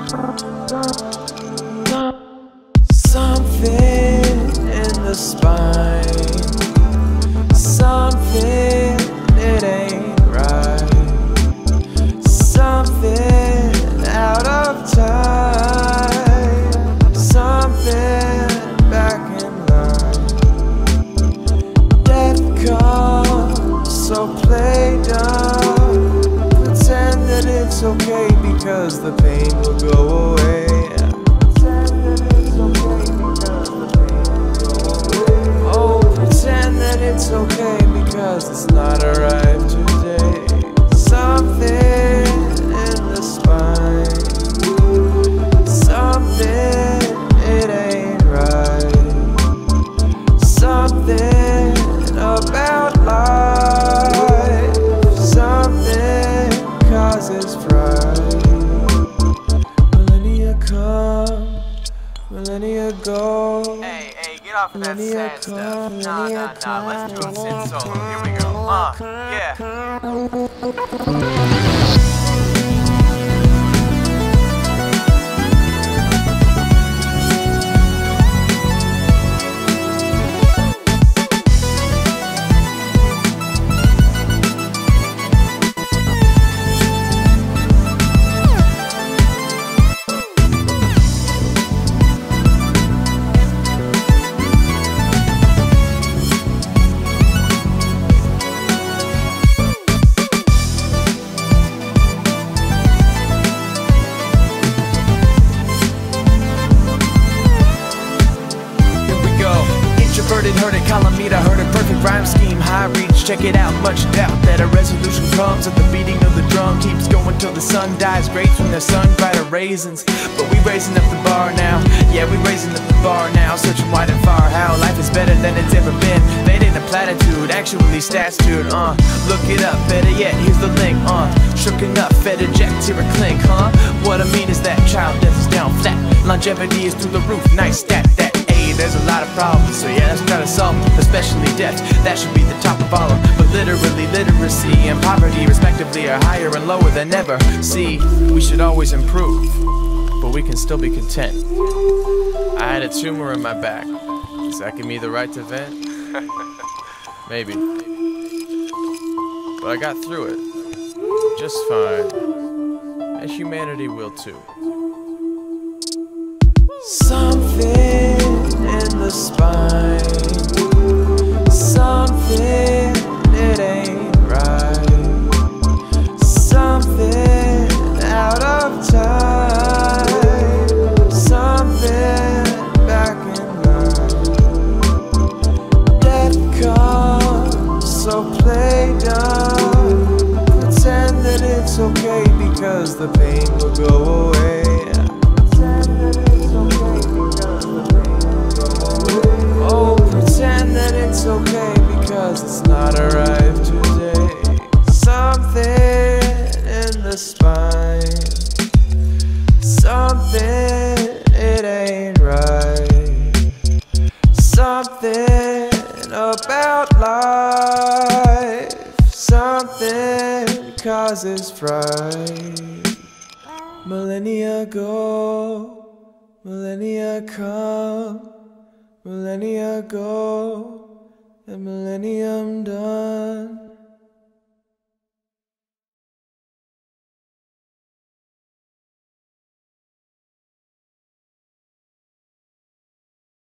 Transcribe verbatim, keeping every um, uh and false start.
Something in the spine, something, it ain't right. Something out of time, something back in line. Death comes, so play dumb. Pretend that it's okay because the pain will go away. It's okay because it's not arrived today. Something in the spine, something, it ain't right. Something about life, something causes fright. Millennia come, millennia go. Hey, hey, get off of that sad stuff. Nah, nah, nah, let's do a synth solo. Here we go. Uh, yeah. Heard it, Calamita, heard it, perfect rhyme scheme, high reach, check it out, much doubt that a resolution comes at the beating of the drum, keeps going till the sun dies, grapes from their sun brighter raisins, but we raising up the bar now, yeah, we raising up the bar now, searching wide and far, how life is better than it's ever been, made in a platitude, actually stats to it, uh, look it up, better yet, here's the link, uh, shook enough, fed eject, hear a clink, huh, what I mean is that child death is down flat, longevity is through the roof, nice stat, that there's a lot of problems, so yeah, let's try to solve them, especially death, that should be the top of all of them. But literally, literacy and poverty respectively are higher and lower than ever. See, we should always improve, but we can still be content. I had a tumor in my back. Does that give me the right to vent? Maybe. But I got through it, just fine, and humanity will too. Something in the spine, something, it ain't right. Something out of time, something back in line. Death comes, so play dumb. Pretend that it's okay because the pain will go away. It's okay because it's not arrived today. Something in the spine, something, it ain't right. Something about life, something causes fright. Millennia go, millennia come, millennia go, the millennium done.